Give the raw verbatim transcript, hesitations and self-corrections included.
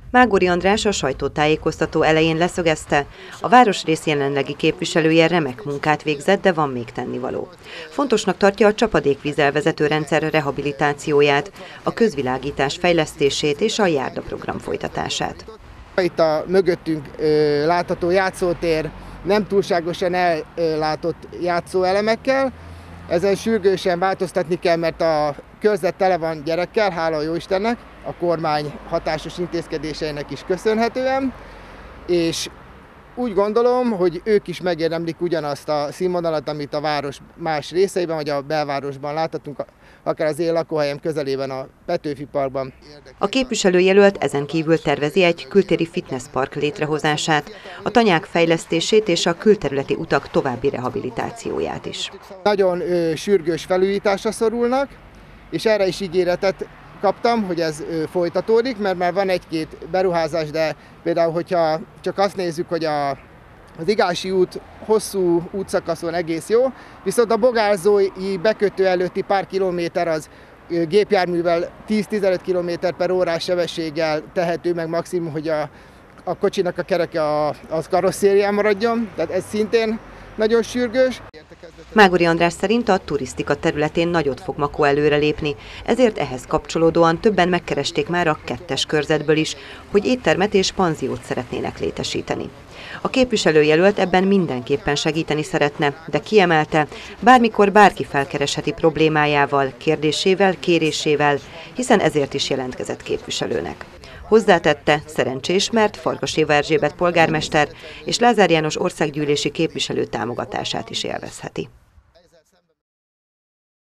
Mágori András a sajtótájékoztató elején leszögezte, a városrész jelenlegi képviselője remek munkát végzett, de van még tennivaló. Fontosnak tartja a csapadékvízelvezető rendszer rehabilitációját, a közvilágítás fejlesztését és a járdaprogram folytatását. Itt a mögöttünk ö, látható játszótér nem túlságosan ellátott játszóelemekkel. Ezen sürgősen változtatni kell, mert a körzet tele van gyerekkel, hála a Jóistennek, a kormány hatásos intézkedéseinek is köszönhetően, és úgy gondolom, hogy ők is megérdemlik ugyanazt a színvonalat, amit a város más részeiben, vagy a belvárosban láthatunk, akár az én lakóhelyem közelében, a Petőfi Parkban. A képviselőjelölt ezen kívül tervezi egy kültéri fitnesspark létrehozását, a tanyák fejlesztését és a külterületi utak további rehabilitációját is. Nagyon ö, sürgős felújításra szorulnak, és erre is ígéretet kaptam, hogy ez folytatódik, mert már van egy-két beruházás, de például, hogyha csak azt nézzük, hogy a, az Igási út hosszú útszakaszon egész jó, viszont a bogárzói bekötő előtti pár kilométer az gépjárművel tíz-tizenöt kilométer per órás sebességgel tehető meg maximum, hogy a, a kocsinak a kereke a, az karosszérián maradjon, tehát ez szintén nagyon sürgős. Mágori András szerint a turisztika területén nagyot fog Makó előrelépni, ezért ehhez kapcsolódóan többen megkeresték már a kettes körzetből is, hogy éttermet és panziót szeretnének létesíteni. A képviselőjelölt ebben mindenképpen segíteni szeretne, de kiemelte, bármikor bárki felkeresheti problémájával, kérdésével, kérésével, hiszen ezért is jelentkezett képviselőnek. Hozzátette, szerencsés, mert Farkas Éva Erzsébet polgármester és Lázár János országgyűlési képviselő támogatását is élvezheti.